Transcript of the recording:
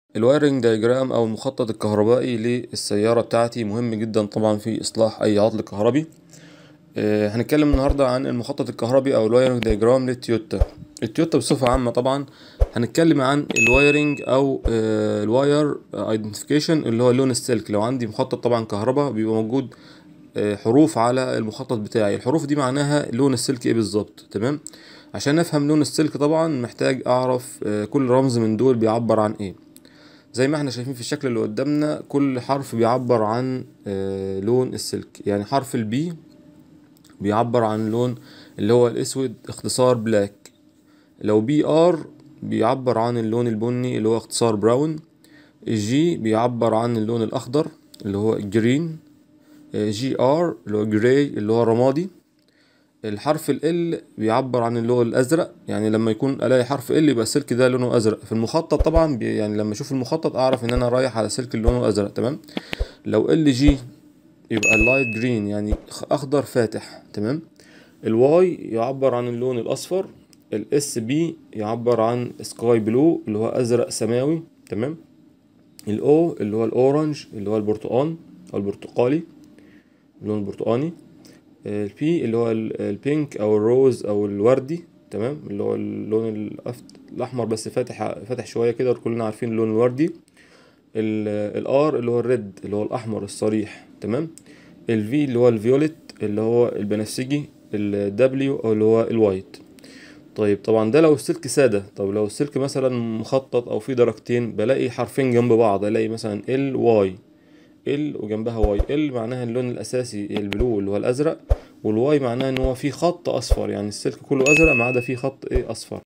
الوايرنج دايجرام او المخطط الكهربائي للسيارة بتاعتي مهم جدا طبعا في اصلاح اي عطل كهربي. هنتكلم النهاردة عن المخطط الكهربي او الوايرنج دايجرام للتويوتا. التويوتا بصفة عامة طبعا هنتكلم عن الوايرنج او الواير ايدنتيفيكيشن اللي هو لون السلك. لو عندي مخطط طبعا كهرباء بيبقى موجود حروف على المخطط بتاعي. الحروف دي معناها لون السلك ايه بالظبط. تمام. عشان افهم لون السلك طبعا محتاج اعرف كل رمز من دول بيعبر عن ايه. زي ما احنا شايفين في الشكل اللي قدامنا كل حرف بيعبر عن لون السلك. يعني حرف البي بيعبر عن لون اللي هو الاسود اختصار بلاك. لو بي ار بيعبر عن اللون البني اللي هو اختصار براون. الجي بيعبر عن اللون الاخضر اللي هو جرين. جي ار اللي هو جراي اللي هو رمادي. الحرف ال بيعبر عن اللون الازرق. يعني لما يكون الاقي حرف ال يبقى السلك ده لونه ازرق في المخطط طبعا. يعني لما اشوف المخطط اعرف ان انا رايح على سلك لونه ازرق. تمام. لو ال جي يبقى اللايت جرين يعني اخضر فاتح. تمام. الواي يعبر عن اللون الاصفر. الاس بي يعبر عن سكاي بلو اللي هو ازرق سماوي. تمام. الاو اللي هو الاورنج اللي هو البرتقال او البرتقالي اللون البرتقاني. البي اللي هو البينك او الروز او الوردي. تمام. اللي هو اللون الاحمر بس فاتح شويه كده كلنا عارفين اللون الوردي. الار اللي هو الريد اللي هو الاحمر الصريح. تمام. الفي اللي هو الفيوليت اللي هو البنفسجي. الدبليو اللي هو الوايت. طيب طبعا ده لو السلك ساده. طب لو السلك مثلا مخطط او فيه درجتين بلاقي حرفين جنب بعض. الاقي مثلا ال واي ال وجنبها واي. ال معناها اللون الاساسي البلو اللي هو الازرق. والواي معناها ان هو في خط اصفر. يعني السلك كله ازرق ما عدا فيه خط ايه اصفر.